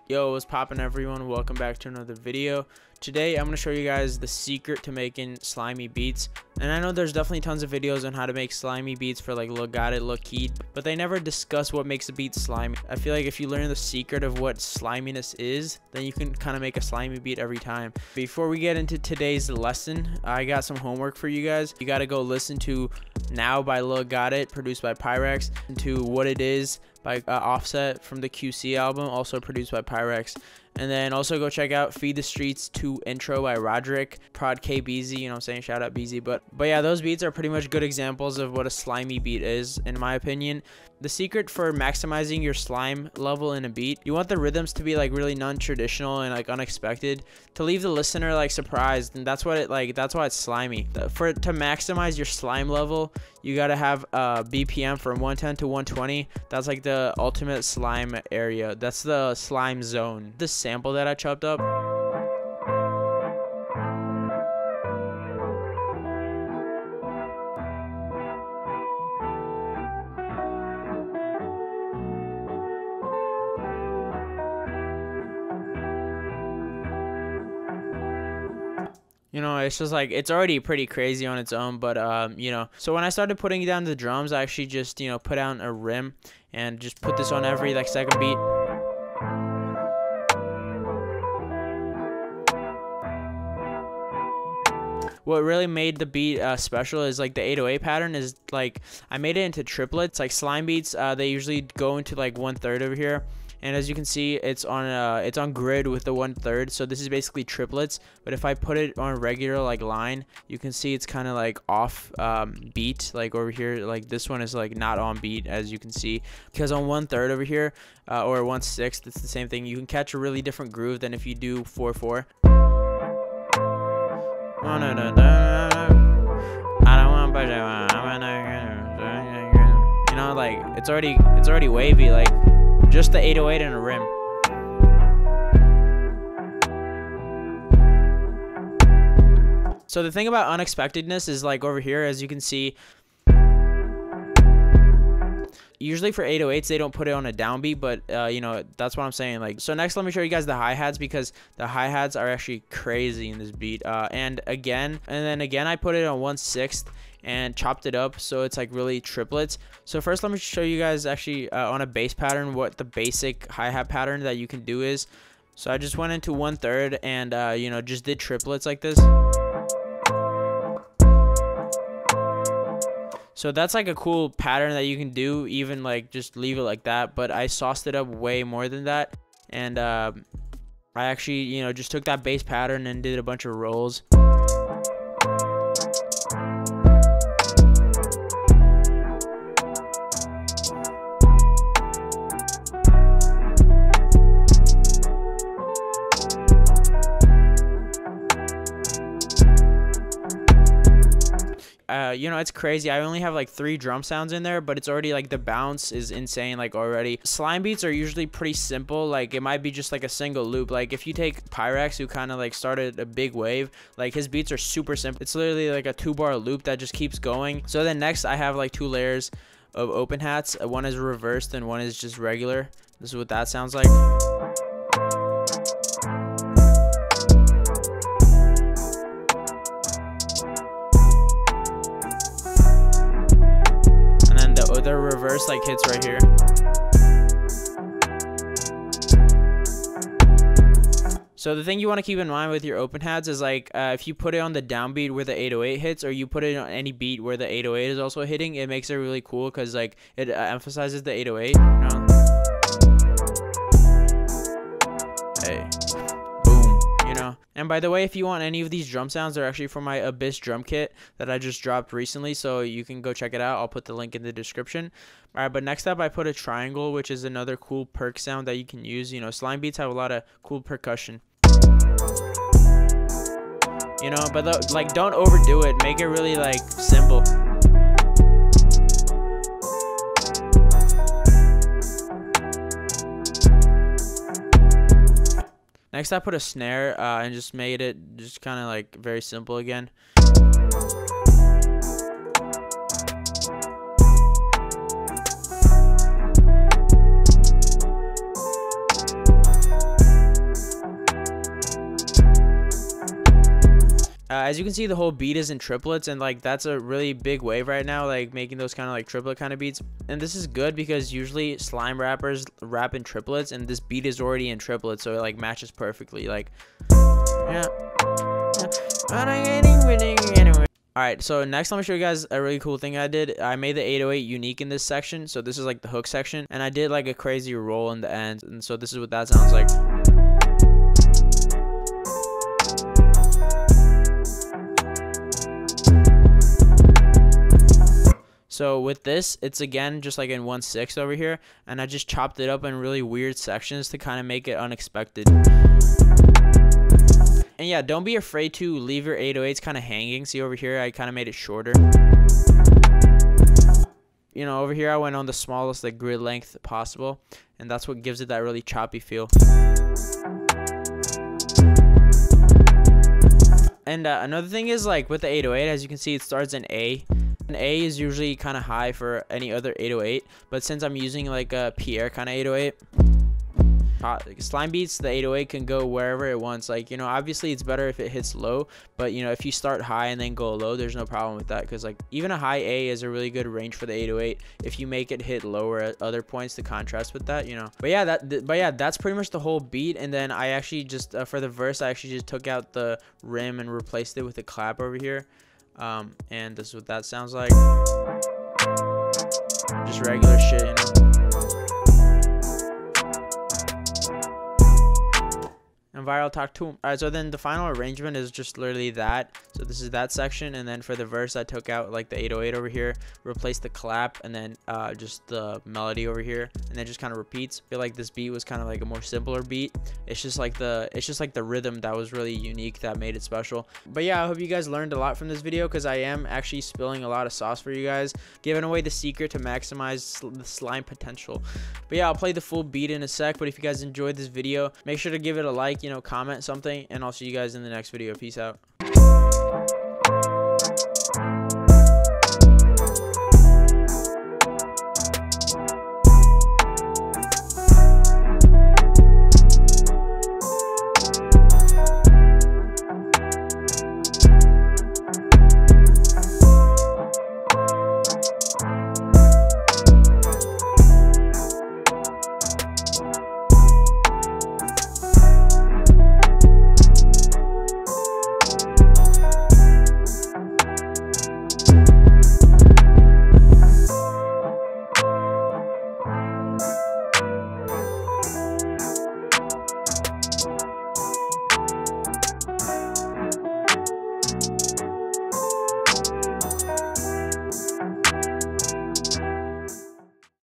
Yo, what's poppin', everyone? Welcome back to another video. Today I'm going to show you guys the secret to making slimy beats. And I know there's definitely tons of videos on how to make slimy beats for like Lil Got It, Lil Keed, but they never discuss what makes a beat slimy. I feel like if you learn the secret of what sliminess is, then you can kind of make a slimy beat every time. Before we get into today's lesson, I got some homework for you guys. You got to go listen to Now by Lil Got It, produced by Pyrex, and to What It Is by Offset from the QC album, also produced by Pyrex. And then also go check out Feed the Streets 2 Intro by Roderick, Prod K BZ, you know what I'm saying, shout out BZ. But yeah, those beats are pretty much good examples of what a slimy beat is, in my opinion. The secret for maximizing your slime level in a beat, you want the rhythms to be like really non-traditional and like unexpected, to leave the listener like surprised, and that's why it's slimy. To maximize your slime level, you gotta have BPM from 110 to 120. That's like the ultimate slime area. That's the slime zone. This sample that I chopped up, you know, it's just like, it's already pretty crazy on its own, but you know, so when I started putting down the drums, I actually just, you know, put down a rim and just put this on every like second beat. What really made the beat special is like the 808 pattern is like, I made it into triplets. Like slime beats, they usually go into like 1/3 over here. And as you can see, it's on grid with the 1/3, so this is basically triplets. But if I put it on a regular like line, you can see it's kind of like off beat. Like over here, like this one is like not on beat, as you can see, because on 1/3 over here or 1/6, it's the same thing. You can catch a really different groove than if you do 4/4. Oh, no, no, no, I don't want to, you know, like it's already wavy, like just the 808 and a rim. So the thing about unexpectedness is like over here, as you can see, usually for 808s they don't put it on a downbeat, but you know, that's what I'm saying. Like, so next let me show you guys the hi-hats, because the hi-hats are actually crazy in this beat. And then again I put it on 1/6 and chopped it up so it's like really triplets. So first let me show you guys actually on a bass pattern what the basic hi-hat pattern that you can do is. So I just went into 1/3 and you know, just did triplets like this. So that's like a cool pattern that you can do, even like just leave it like that, but I sauced it up way more than that. And I actually, you know, just took that bass pattern and did a bunch of rolls. You know, it's crazy. I only have like 3 drum sounds in there, but it's already like the bounce is insane, like already. Slime beats are usually pretty simple. Like it might be just like a single loop. Like if you take Pyrex, who kind of like started a big wave, like his beats are super simple. It's literally like a 2-bar loop that just keeps going. So then next I have like 2 layers of open hats. One is reversed and one is just regular. This is what that sounds like. The reverse like hits right here. So the thing you want to keep in mind with your open hats is like if you put it on the downbeat where the 808 hits, or you put it on any beat where the 808 is also hitting, it makes it really cool because like it emphasizes the 808, you know? Hey, boom, you know? And by the way, if you want any of these drum sounds, they're actually from my Abyss drum kit that I just dropped recently, so you can go check it out. I'll put the link in the description. All right, but next up I put a triangle, which is another cool perk sound that you can use. You know, slime beats have a lot of cool percussion. You know, but like don't overdo it. Make it really like simple. Next I put a snare and just made it just kind of like very simple again. As you can see, the whole beat is in triplets, and like that's a really big wave right now, like making those kind of like triplet kind of beats. And this is good because usually slime rappers rap in triplets, and this beat is already in triplets, so it like matches perfectly. Like, yeah. Alright, so next I'm gonna show you guys a really cool thing I did. I made the 808 unique in this section, so this is like the hook section, and I did like a crazy roll in the end, and so this is what that sounds like. So with this, it's again just like in 1/6 over here, and I just chopped it up in really weird sections to kind of make it unexpected. And yeah, don't be afraid to leave your 808s kind of hanging. See over here, I kind of made it shorter. You know, over here I went on the smallest like grid length possible, and that's what gives it that really choppy feel. And another thing is, like with the 808, as you can see, it starts in A. And A is usually kind of high for any other 808, but since I'm using like a Pierre kind of 808, slime beats, the 808 can go wherever it wants. Like, you know, obviously it's better if it hits low, but you know, if you start high and then go low, there's no problem with that, because like even a high A is a really good range for the 808 if you make it hit lower at other points to contrast with that, you know. But yeah, that's pretty much the whole beat. And then I actually just for the verse, I actually just took out the rim and replaced it with a clap over here. And this is what that sounds like. Just regular shit, you know. And viral talk to him. All right, so then the final arrangement is just literally that. So this is that section, and then for the verse I took out like the 808 over here, replaced the clap, and then just the melody over here, and then just kind of repeats. I feel like this beat was kind of like a more simpler beat. It's just like the rhythm that was really unique that made it special. But yeah, I hope you guys learned a lot from this video, because I am actually spilling a lot of sauce for you guys, giving away the secret to maximize the slime potential. But yeah, I'll play the full beat in a sec. But if you guys enjoyed this video, make sure to give it a like, you know, comment something, and I'll see you guys in the next video. Peace out.